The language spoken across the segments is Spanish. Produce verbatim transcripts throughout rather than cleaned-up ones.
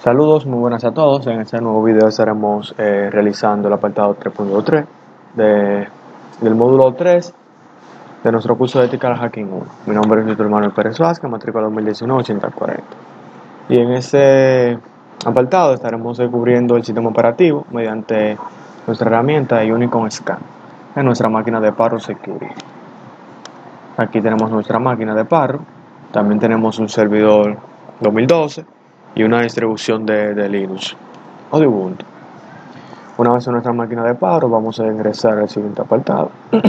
Saludos, muy buenas a todos. En este nuevo video estaremos eh, realizando el apartado tres punto tres de, del módulo tres de nuestro curso de Ethical Hacking uno. Mi nombre es Víctor Manuel Pérez Vázquez, matrícula dos mil diecinueve ochenta cuarenta. Y en este apartado estaremos descubriendo el sistema operativo mediante nuestra herramienta Unicorn Scan en nuestra máquina de Parrot Security. Aquí tenemos nuestra máquina de Parrot, también tenemos un servidor dos mil doce y una distribución de, de Linux o de Ubuntu. Una vez en nuestra máquina de Parrot, vamos a ingresar al siguiente apartado.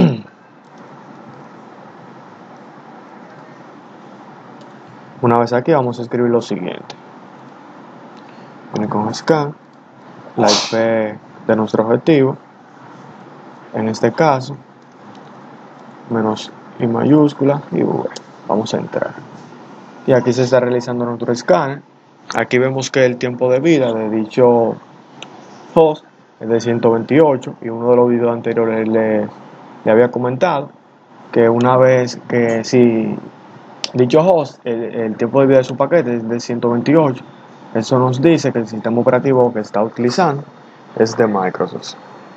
Una vez aquí, vamos a escribir lo siguiente: Unicorn Scan, la I P de nuestro objetivo, en este caso, menos I mayúscula y V. Vamos a entrar. Y aquí se está realizando nuestro escáner. Aquí vemos que el tiempo de vida de dicho host es de ciento veintiocho, y uno de los videos anteriores le, le había comentado que una vez que si dicho host, el, el tiempo de vida de su paquete es de ciento veintiocho, eso nos dice que el sistema operativo que está utilizando es de Microsoft.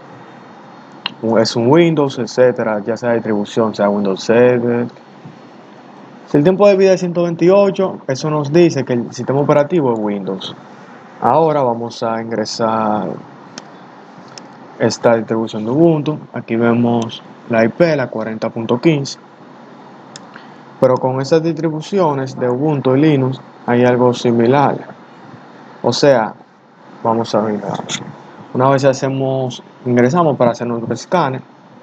Es un Windows, etcétera, ya sea distribución, sea Windows siete. Si el tiempo de vida es ciento veintiocho, eso nos dice que el sistema operativo es Windows. Ahora vamos a ingresar esta distribución de Ubuntu. Aquí vemos la I P, la cuarenta punto quince. Pero con estas distribuciones de Ubuntu y Linux hay algo similar. O sea, vamos a ver. Una vez hacemos, ingresamos para hacer nuestro escáner.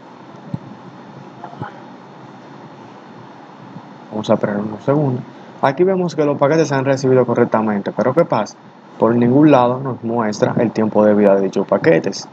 Vamos a esperar unos segundos. Aquí vemos que los paquetes se han recibido correctamente, pero ¿qué pasa? Por ningún lado nos muestra el tiempo de vida de dichos paquetes.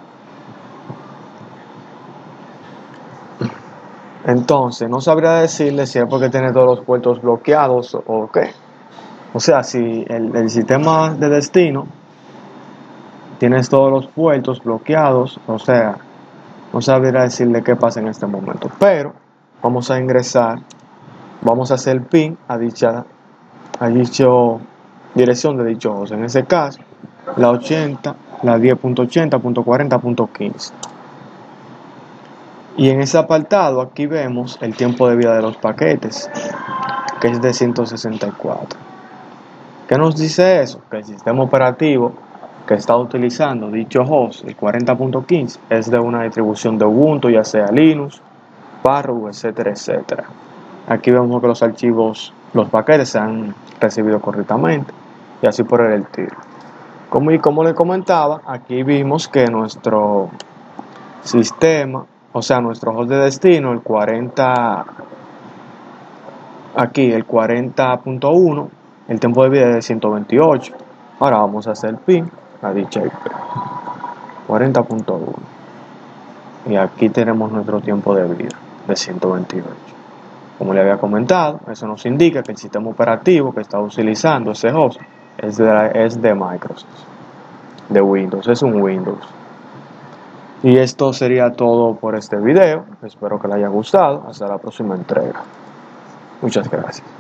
Entonces, no sabría decirle si es porque tiene todos los puertos bloqueados o qué. O sea, si el, el sistema de destino tiene todos los puertos bloqueados, o sea, no sabría decirle qué pasa en este momento. Pero vamos a ingresar. Vamos a hacer ping a dicha a dicho dirección de dicho host. En ese caso, la ochenta, la diez punto ochenta punto cuarenta punto quince. Y en ese apartado aquí vemos el tiempo de vida de los paquetes, que es de ciento sesenta y cuatro. ¿Qué nos dice eso? Que el sistema operativo que está utilizando dicho host, el cuarenta punto quince, es de una distribución de Ubuntu, ya sea Linux, Parrot, etcétera, etcétera. Aquí vemos que los archivos, los paquetes se han recibido correctamente, y así por el estilo. Como, y como les comentaba, aquí vimos que nuestro sistema, o sea, nuestro host de destino, el cuarenta, aquí el cuarenta punto uno, el tiempo de vida es de ciento veintiocho. Ahora vamos a hacer ping a dicha I P, cuarenta punto uno. Y aquí tenemos nuestro tiempo de vida de ciento veintiocho. Como le había comentado, eso nos indica que el sistema operativo que está utilizando ese host es de, es de Microsoft, de Windows, es un Windows. Y esto sería todo por este video. Espero que les haya gustado. Hasta la próxima entrega. Muchas gracias.